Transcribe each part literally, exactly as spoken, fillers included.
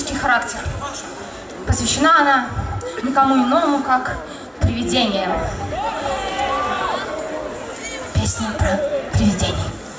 романтический характер. Посвящена она никому иному, как привидениям. Песня про привидений.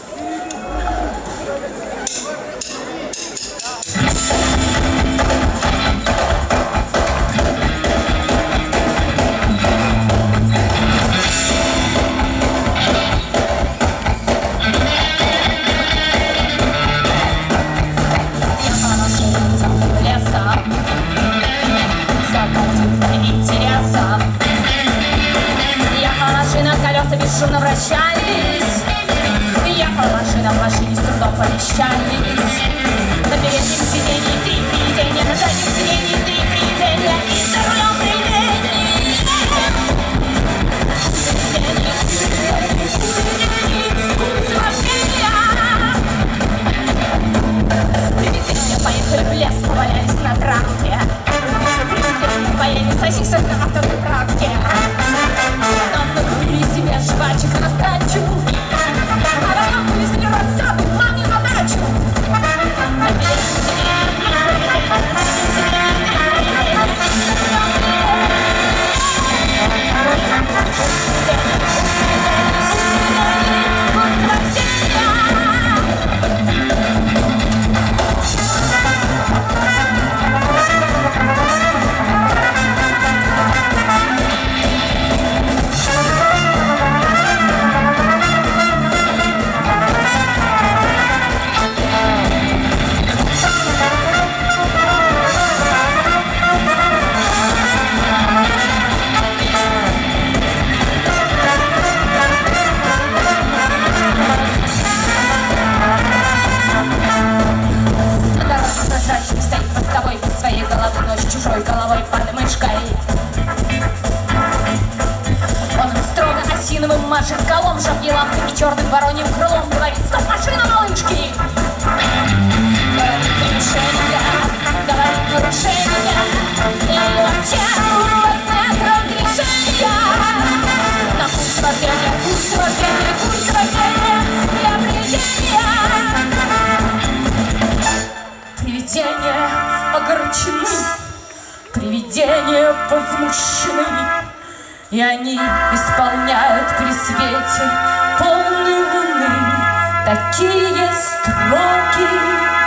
Бесшумно вращались, ехала машина в машине, с трудом помещались. На переднем сиденье три привидения, на заднем сиденье три привидения, и за рулем привидения. Привидения поехали в лес, повалялись на тракте. Привидения поели сосисок на автозаправке. Жвачек на сдачу, а потом повезли рассаду маме на дачу. Чужой головой под мышкой. Он строго осиновым машет колом, жабьей лампой и черным вороньим крылом. Говорит: стоп, машина, малышки! Говорит нарушения, говорит нарушения, и вообще у вас нет разрешения. На курс вождения, курс вождения, курс вождения для привидения. Привидения огорчены, привидения возмущены, и они исполняют при свете полной луны такие строки.